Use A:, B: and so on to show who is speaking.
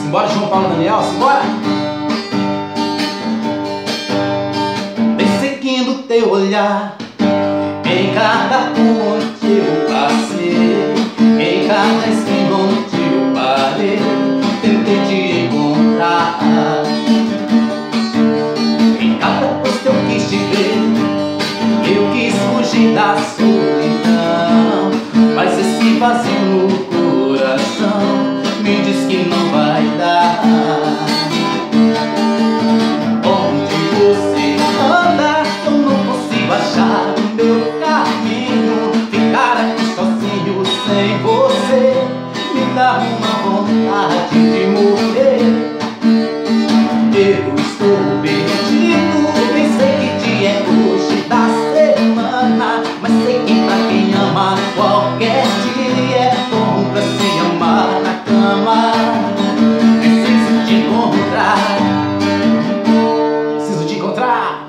A: Simbora, João Paulo Daniel, simbora! Vem seguindo teu olhar em cada ponte eu passei, em cada esquina onde eu parei, tentei te encontrar. Em cada posto eu quis te ver, eu quis fugir da solidão, mas esse vazio no coração me diz que não vai dar. Onde você anda, eu não consigo achar o meu caminho. Ficar aqui sozinho sem você me dá uma vontade de morrer. Eu estou perdido, nem sei que dia é hoje da semana, mas sei que pra quem ama qualquer dia é bom pra se amar na cama. Preciso te encontrar, preciso te encontrar.